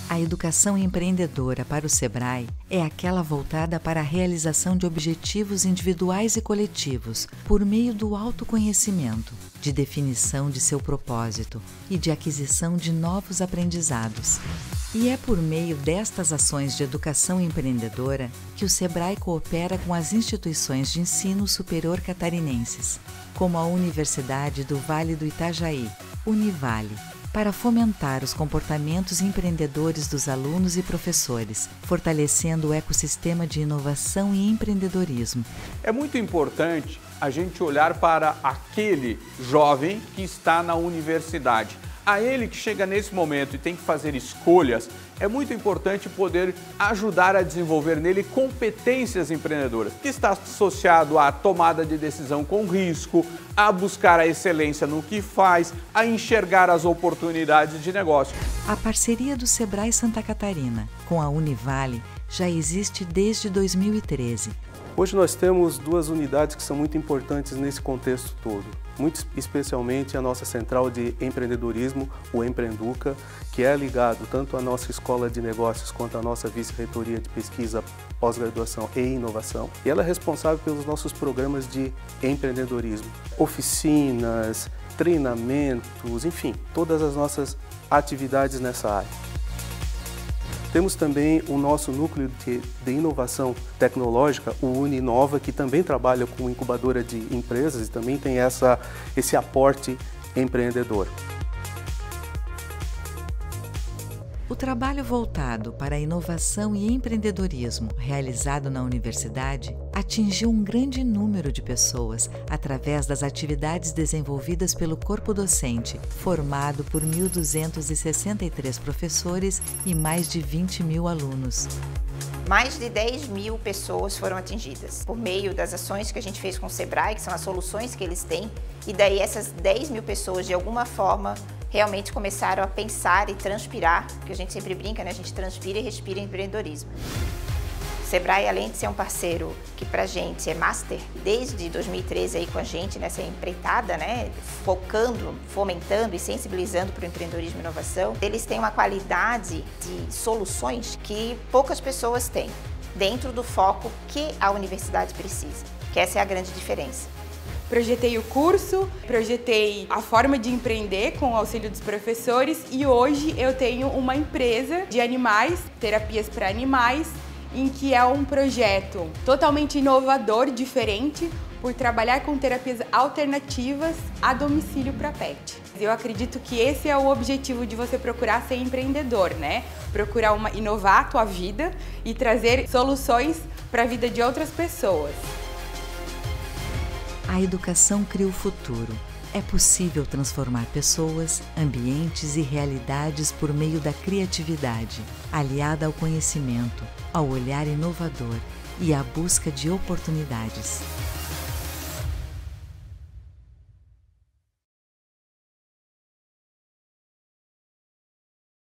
A educação empreendedora para o Sebrae é aquela voltada para a realização de objetivos individuais e coletivos por meio do autoconhecimento, de definição de seu propósito e de aquisição de novos aprendizados. E é por meio destas ações de educação empreendedora que o Sebrae coopera com as instituições de ensino superior catarinenses, como a Universidade do Vale do Itajaí, Univale, para fomentar os comportamentos empreendedores dos alunos e professores, fortalecendo o ecossistema de inovação e empreendedorismo. É muito importante a gente olhar para aquele jovem que está na universidade. A ele que chega nesse momento e tem que fazer escolhas, é muito importante poder ajudar a desenvolver nele competências empreendedoras, que está associado à tomada de decisão com risco, a buscar a excelência no que faz, a enxergar as oportunidades de negócio. A parceria do Sebrae Santa Catarina com a Univale já existe desde 2013. Hoje nós temos duas unidades que são muito importantes nesse contexto todo. Muito especialmente a nossa central de empreendedorismo, o Empreenduca, que é ligado tanto à nossa escola de negócios quanto à nossa vice-reitoria de pesquisa, pós-graduação e inovação. E ela é responsável pelos nossos programas de empreendedorismo, oficinas, treinamentos, enfim, todas as nossas atividades nessa área. Temos também o nosso núcleo de inovação tecnológica, o Uninova, que também trabalha com incubadora de empresas e também tem esse aporte empreendedor. O trabalho voltado para a inovação e empreendedorismo realizado na universidade atingiu um grande número de pessoas através das atividades desenvolvidas pelo corpo docente, formado por 1.263 professores e mais de 20.000 alunos. Mais de 10.000 pessoas foram atingidas por meio das ações que a gente fez com o Sebrae, que são as soluções que eles têm, e daí essas 10.000 pessoas, de alguma forma, realmente começaram a pensar e transpirar, porque a gente sempre brinca, né? A gente transpira e respira empreendedorismo. O Sebrae, além de ser um parceiro que pra gente é master, desde 2013 aí com a gente nessa empreitada, né? Focando, fomentando e sensibilizando para o empreendedorismo e inovação, eles têm uma qualidade de soluções que poucas pessoas têm, dentro do foco que a universidade precisa, que essa é a grande diferença. Projetei o curso, projetei a forma de empreender com o auxílio dos professores e hoje eu tenho uma empresa de animais, terapias para animais, em que é um projeto totalmente inovador, diferente, por trabalhar com terapias alternativas a domicílio para pet. Eu acredito que esse é o objetivo de você procurar ser empreendedor, né? Procurar inovar a tua vida e trazer soluções para a vida de outras pessoas. A educação cria o futuro. É possível transformar pessoas, ambientes e realidades por meio da criatividade, aliada ao conhecimento, ao olhar inovador e à busca de oportunidades.